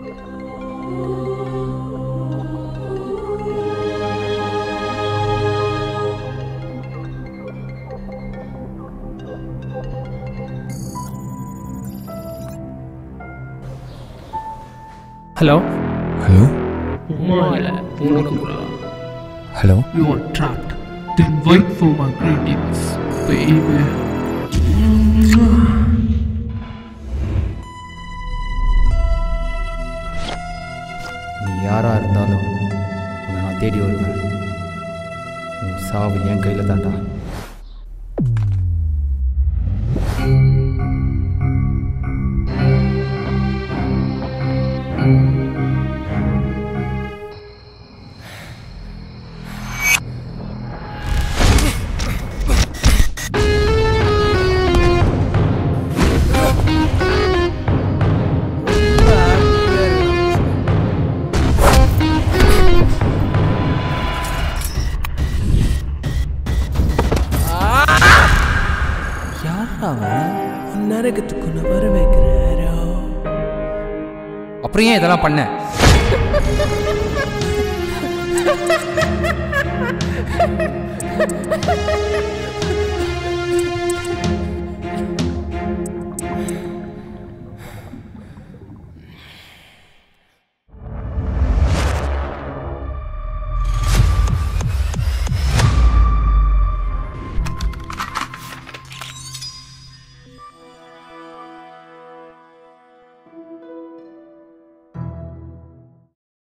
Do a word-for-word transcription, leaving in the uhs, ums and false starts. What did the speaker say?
Hello? Hello? Hello? You are trapped. Then wait for my greetings, baby. நீ யாரா இருந்தாலும் உன்னை நான் தேடி வருவேன். உன் சாவு என் கையில் தாண்டா. நரகத்துக்கு நான் வர வைக்கிறாரோ. அப்புறம் ஏன் இதெல்லாம் பண்ண? Ha ha ha ha!